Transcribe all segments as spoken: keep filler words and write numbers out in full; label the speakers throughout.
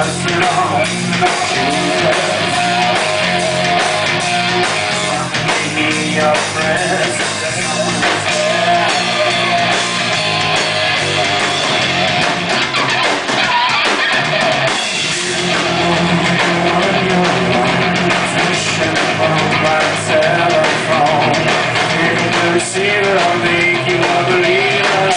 Speaker 1: personal. Be your friends. Receiver, I'll make you a believer.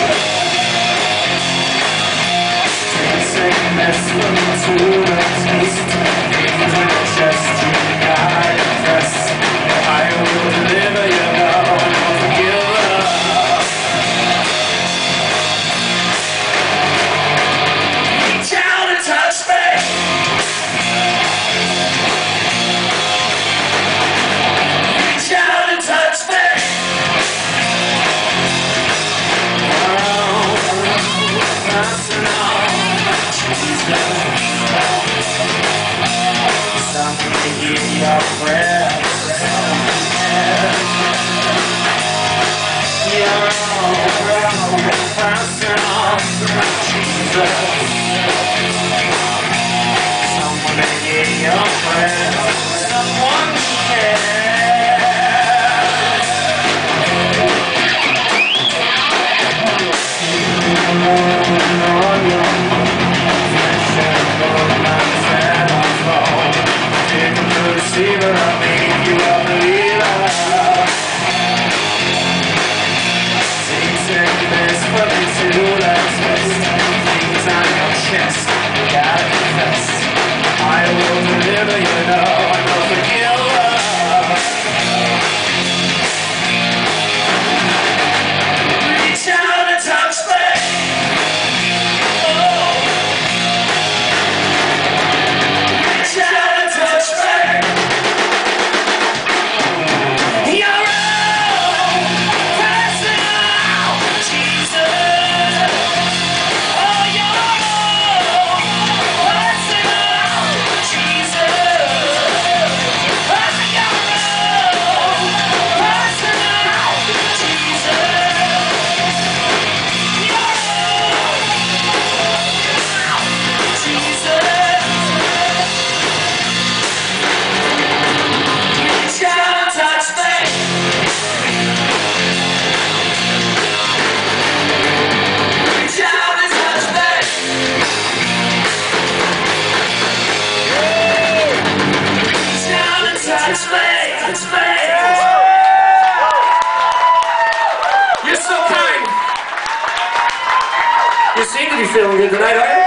Speaker 1: Take sickness from to the taste. Things in your chest, you gotta impress. I will deliver, you know, I'll forgive her. Reach out and touch me. Reach out and touch me. Somebody hear your prayer. Your own personal Jesus. Someone hear your prayer. Someone cares. Receiver, I'll make you a believer. Take sickness from me to the test. Things on your chest, you gotta confess. I will deliver, you know, I will forgive her. Reach out and touch me. Oh. Reach out and touch me. It's me! It's me! You're so kind! You seem to be feeling good tonight, aren't you?